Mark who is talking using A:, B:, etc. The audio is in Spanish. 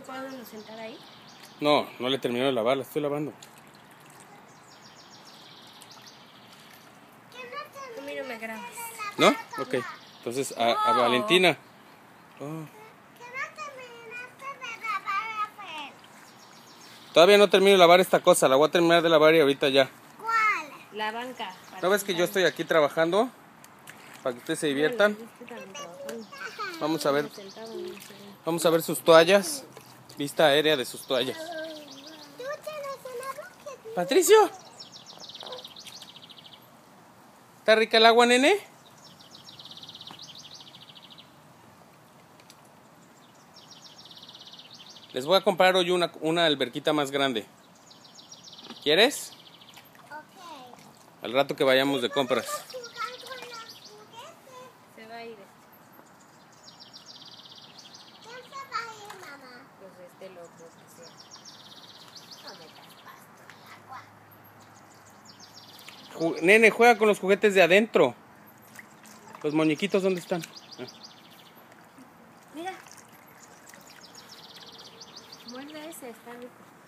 A: podemos sentar ahí?
B: No, no le termino de lavar, la estoy lavando.
A: A mí no me grabes.
B: ¿No? Ok. Entonces, a Valentina. Oh. Todavía no termino de lavar esta cosa, la voy a terminar de lavar y ahorita ya.
A: ¿Cuál? La banca.
B: ¿No ves que yo estoy aquí trabajando? Para que ustedes se diviertan. Vamos a ver sus toallas. Vista aérea de sus toallas. Patricio. ¿Está rica el agua, nene? Les voy a comprar hoy una alberquita más grande. ¿Quieres? Al rato que vayamos de compras.
A: Se va a ir. ¿Quién se va a ir, mamá? Pues este loco que sea. No metas pasto al agua.
B: Nene, juega con los juguetes de adentro. Los muñequitos, ¿dónde están?
A: Mira. Muerde ese, está rico.